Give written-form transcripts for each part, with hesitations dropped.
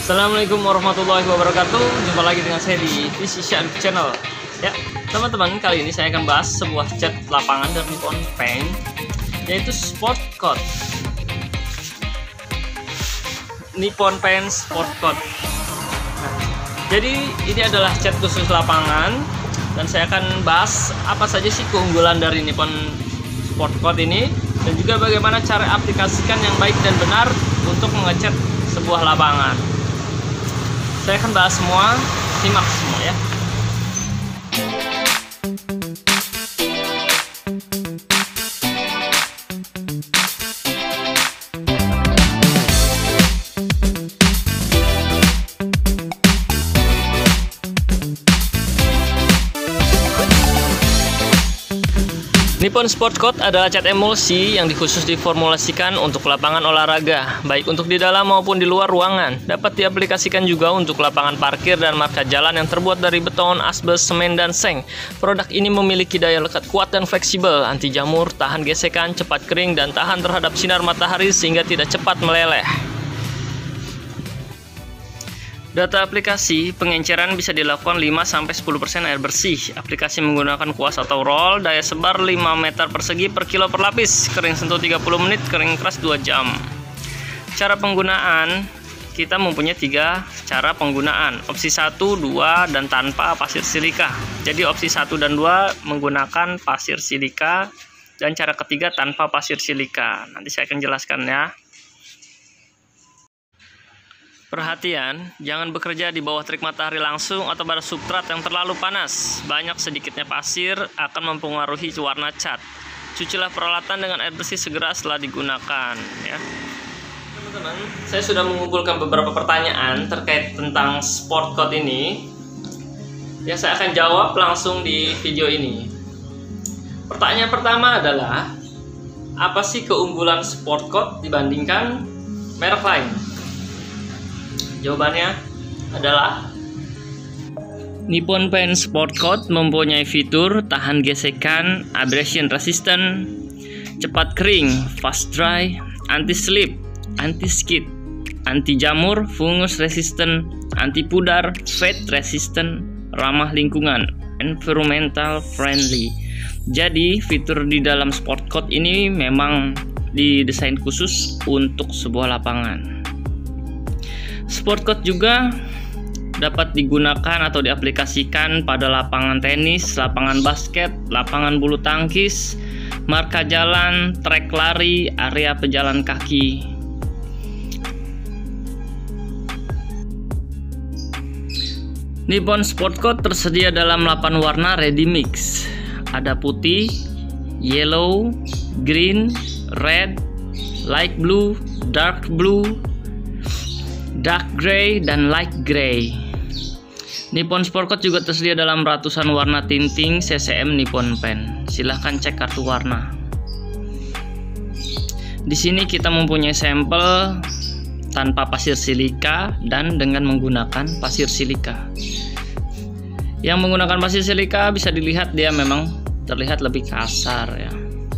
Assalamualaikum warahmatullahi wabarakatuh. Jumpa lagi dengan saya di PC Syarif Channel. Ya, teman-teman, kali ini saya akan bahas sebuah cat lapangan dari Nippon Paint, yaitu Sport Coat. Nippon Paint Sport Coat. Nah, jadi ini adalah cat khusus lapangan, dan saya akan bahas apa saja sih keunggulan dari Nippon Sport Coat ini, dan juga bagaimana cara aplikasikan yang baik dan benar untuk mengecat sebuah lapangan. Saya akan bahas semua, simak semua ya. Nippon Sport Coat adalah cat emulsi yang dikhusus diformulasikan untuk lapangan olahraga, baik untuk di dalam maupun di luar ruangan. Dapat diaplikasikan juga untuk lapangan parkir dan marka jalan yang terbuat dari beton, asbes, semen, dan seng. Produk ini memiliki daya lekat kuat dan fleksibel, anti jamur, tahan gesekan, cepat kering, dan tahan terhadap sinar matahari sehingga tidak cepat meleleh. Data aplikasi, pengenceran bisa dilakukan 5-10% air bersih. Aplikasi menggunakan kuas atau roll, daya sebar 5 meter persegi per kilo per lapis. Kering sentuh 30 menit, kering keras 2 jam. Cara penggunaan, kita mempunyai 3 cara penggunaan. Opsi 1, 2, dan tanpa pasir silika. Jadi opsi 1 dan 2 menggunakan pasir silika, dan cara ketiga tanpa pasir silika. Nanti saya akan jelaskan ya. Perhatian, jangan bekerja di bawah terik matahari langsung atau pada substrat yang terlalu panas. Banyak sedikitnya pasir akan mempengaruhi warna cat. Cucilah peralatan dengan air bersih segera setelah digunakan ya. Teman-teman, saya sudah mengumpulkan beberapa pertanyaan terkait tentang Sport Coat ini. Ya, saya akan jawab langsung di video ini. Pertanyaan pertama adalah, apa sih keunggulan Sport Coat dibandingkan merek lain? Jawabannya adalah Nippon Paint Sport Coat mempunyai fitur tahan gesekan, abrasion resistant, cepat kering, fast dry, anti slip, anti skid, anti jamur, fungus resistant, anti pudar, fade resistant, ramah lingkungan, environmental friendly. Jadi fitur di dalam Sport Coat ini memang didesain khusus untuk sebuah lapangan. Sport Coat juga dapat digunakan atau diaplikasikan pada lapangan tenis, lapangan basket, lapangan bulu tangkis, marka jalan, trek lari, area pejalan kaki. Nippon Sport Coat tersedia dalam 8 warna ready mix. Ada putih, yellow, green, red, light blue, dark gray, dan light gray. Nippon Sport Coat juga tersedia dalam ratusan warna tinting CCM Nippon Paint. Silahkan cek kartu warna. Di sini kita mempunyai sampel tanpa pasir silika dan dengan menggunakan pasir silika. Yang menggunakan pasir silika bisa dilihat dia memang terlihat lebih kasar ya.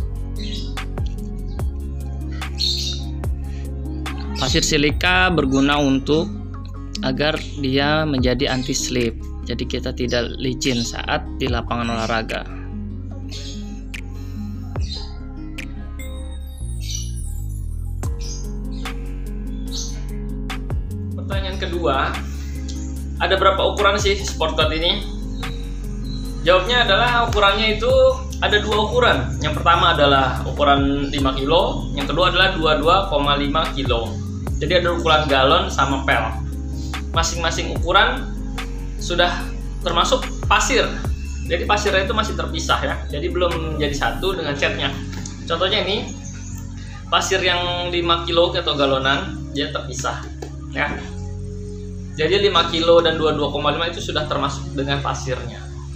Pasir silika berguna untuk agar dia menjadi anti slip. Jadi kita tidak licin saat di lapangan olahraga. Pertanyaan kedua, ada berapa ukuran sih Sport Coat ini? Jawabnya adalah ukurannya itu ada 2 ukuran. Yang pertama adalah ukuran 5 kilo, yang kedua adalah 22,5 kilo. Jadi ada ukuran galon sama pel. Masing-masing ukuran sudah termasuk pasir. Jadi pasirnya itu masih terpisah ya. Jadi belum menjadi satu dengan catnya. Contohnya ini pasir yang 5 kilo atau galonan, dia terpisah ya. Jadi 5 kilo dan 22,5 itu sudah termasuk dengan pasirnya.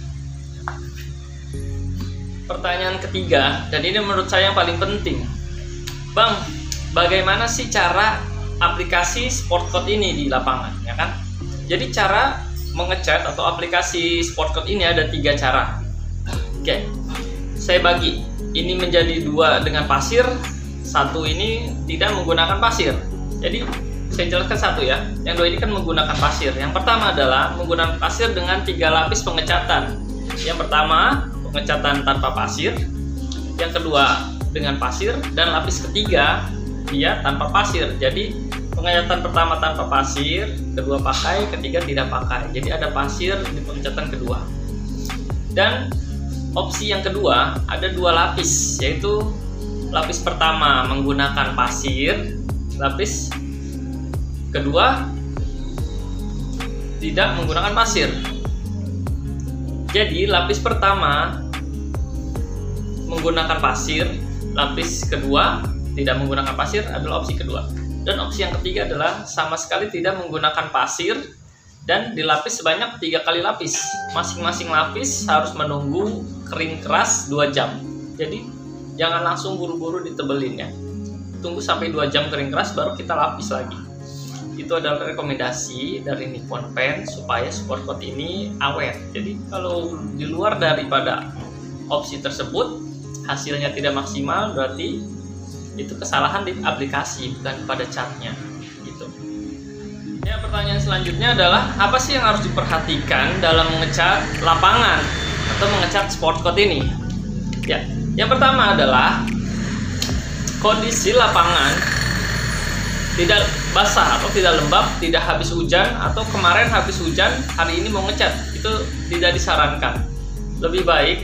Pertanyaan ketiga, dan ini menurut saya yang paling penting. Bang, bagaimana sih cara aplikasi Sport Coat ini di lapangan ya kan? Jadi cara mengecat atau aplikasi Sport Coat ini ada 3 cara. Oke, saya bagi ini menjadi 2 dengan pasir, 1 ini tidak menggunakan pasir. Jadi saya jelaskan satu ya. Yang dua ini kan menggunakan pasir. Yang pertama adalah menggunakan pasir dengan 3 lapis pengecatan. Yang pertama pengecatan tanpa pasir, yang kedua dengan pasir, dan lapis ketiga dia tanpa pasir. Jadi pengecatan pertama tanpa pasir, kedua pakai, ketiga tidak pakai. Jadi ada pasir di pengecatan kedua. Dan opsi yang kedua ada 2 lapis, yaitu lapis pertama menggunakan pasir, lapis kedua tidak menggunakan pasir. Jadi lapis pertama menggunakan pasir, lapis kedua tidak menggunakan pasir adalah opsi kedua. Dan opsi yang ketiga adalah sama sekali tidak menggunakan pasir dan dilapis sebanyak 3 kali lapis. Masing-masing lapis harus menunggu kering keras 2 jam. Jadi jangan langsung buru-buru ditebelin ya. Tunggu sampai 2 jam kering keras baru kita lapis lagi. Itu adalah rekomendasi dari Nippon Pen supaya sport coat ini awet. Jadi kalau di luar daripada opsi tersebut hasilnya tidak maksimal, berarti itu kesalahan di aplikasi bukan pada catnya gitu. Ya, pertanyaan selanjutnya adalah apa sih yang harus diperhatikan dalam mengecat lapangan atau mengecat sport coat ini? Ya, yang pertama adalah kondisi lapangan tidak basah atau tidak lembab, tidak habis hujan, atau kemarin habis hujan, hari ini mau ngecat, itu tidak disarankan. Lebih baik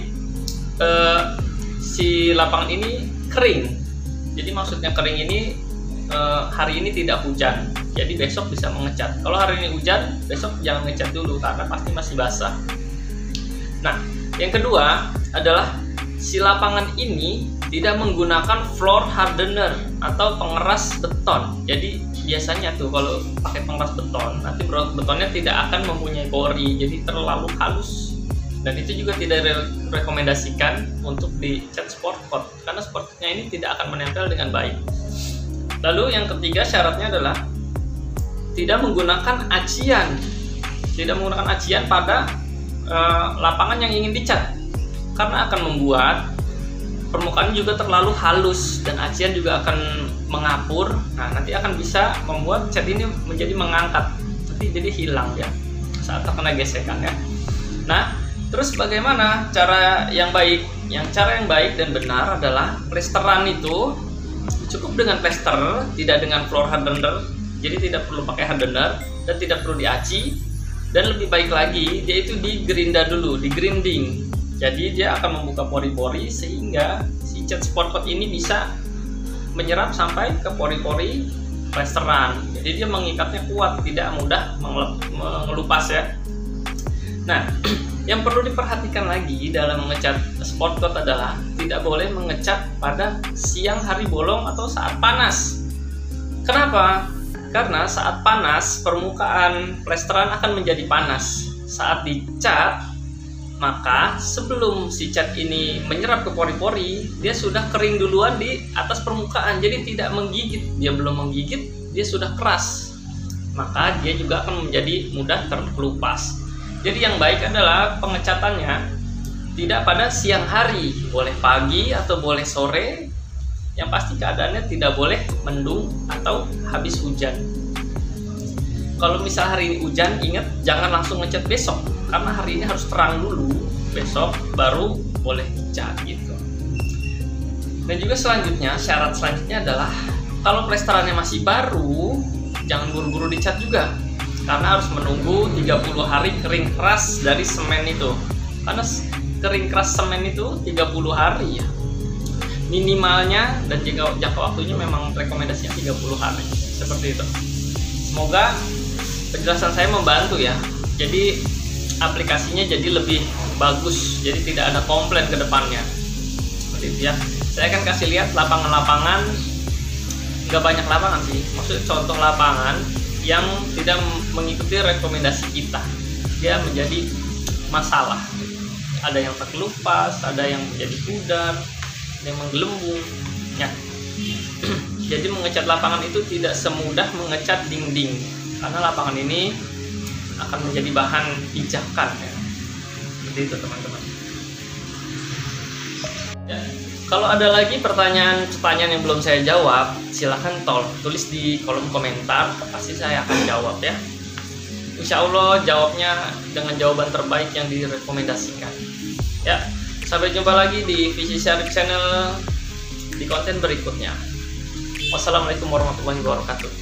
si lapangan ini kering. Jadi maksudnya kering ini hari ini tidak hujan, jadi besok bisa mengecat. Kalau hari ini hujan, besok jangan ngecat dulu karena pasti masih basah. Nah, yang kedua adalah si lapangan ini tidak menggunakan floor hardener atau pengeras beton. Jadi biasanya tuh kalau pakai pengeras beton, nanti betonnya tidak akan mempunyai pori, jadi terlalu halus. Dan itu juga tidak direkomendasikan untuk dicat sport coat karena sport coatnya ini tidak akan menempel dengan baik. Lalu yang ketiga syaratnya adalah tidak menggunakan acian. Tidak menggunakan acian pada lapangan yang ingin dicat karena akan membuat permukaan juga terlalu halus dan acian juga akan mengapur. Nah, nanti akan bisa membuat cat ini menjadi mengangkat, nanti jadi hilang ya saat terkena gesekan ya. Nah, terus bagaimana cara yang baik? Cara yang baik dan benar adalah plesteran itu cukup dengan plester, tidak dengan floor hardener. Jadi tidak perlu pakai hardener dan tidak perlu diaci. Dan lebih baik lagi, dia itu digerinda dulu, digrinding. Jadi dia akan membuka pori-pori sehingga si cat sport coat ini bisa menyerap sampai ke pori-pori plesteran. Jadi dia mengikatnya kuat, tidak mudah mengelupas ya. Nah, yang perlu diperhatikan lagi dalam mengecat sport coat adalah tidak boleh mengecat pada siang hari bolong atau saat panas. Kenapa? Karena saat panas permukaan plesteran akan menjadi panas. Saat dicat, maka sebelum si cat ini menyerap ke pori-pori, dia sudah kering duluan di atas permukaan, jadi tidak menggigit. Dia belum menggigit, dia sudah keras, maka dia juga akan menjadi mudah terkelupas. Jadi yang baik adalah pengecatannya tidak pada siang hari, boleh pagi atau boleh sore. Yang pasti keadaannya tidak boleh mendung atau habis hujan. Kalau misal hari ini hujan, ingat jangan langsung ngecat besok, karena hari ini harus terang dulu, besok baru boleh cat gitu. Dan juga selanjutnya, syarat selanjutnya adalah kalau plesterannya masih baru, jangan buru-buru dicat juga, karena harus menunggu 30 hari kering keras dari semen itu. Karena kering keras semen itu 30 hari ya minimalnya, dan jangka waktunya memang rekomendasinya 30 hari seperti itu. Semoga penjelasan saya membantu ya. Jadi aplikasinya jadi lebih bagus, jadi tidak ada komplain ke depannya. Seperti itu ya. Saya akan kasih lihat lapangan-lapangan, nggak banyak lapangan sih, maksudnya contoh lapangan yang tidak mengikuti rekomendasi kita. Dia menjadi masalah. Ada yang terkelupas, ada yang menjadi pudar, ada yang menggelembung. Ya. Jadi mengecat lapangan itu tidak semudah mengecat dinding, karena lapangan ini akan menjadi bahan pijakan ya. Seperti itu teman-teman. Ya. Kalau ada lagi pertanyaan yang belum saya jawab, silahkan tulis di kolom komentar, pasti saya akan jawab ya. Insya Allah jawabnya dengan jawaban terbaik yang direkomendasikan. Ya, sampai jumpa lagi di Visi Syarif Channel di konten berikutnya. Wassalamualaikum warahmatullahi wabarakatuh.